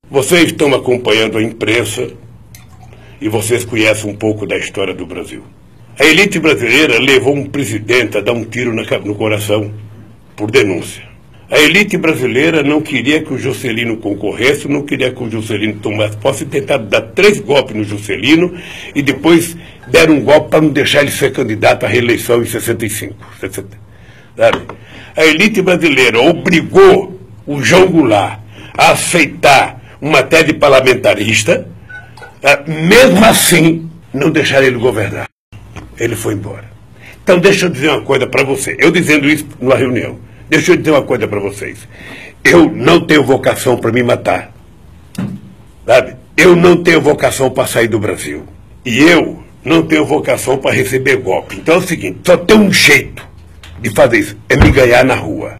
Vocês estão acompanhando a imprensa e vocês conhecem um pouco da história do Brasil. A elite brasileira levou um presidente a dar um tiro no coração por denúncia. A elite brasileira não queria que o Juscelino concorresse, não queria que o Juscelino tomasse posse, tentaram dar 3 golpes no Juscelino e depois deram um golpe para não deixar ele ser candidato à reeleição em 65. Sabe? A elite brasileira obrigou o João Goulart a aceitar uma tese parlamentarista, mesmo assim não deixaram ele governar. Ele foi embora. Então deixa eu dizer uma coisa para você. Eu dizendo isso numa reunião. Deixa eu dizer uma coisa para vocês. Eu não tenho vocação para me matar. Sabe? Eu não tenho vocação para sair do Brasil. E eu não tenho vocação para receber golpe. Então é o seguinte, só tem um jeito de fazer isso, é me ganhar na rua.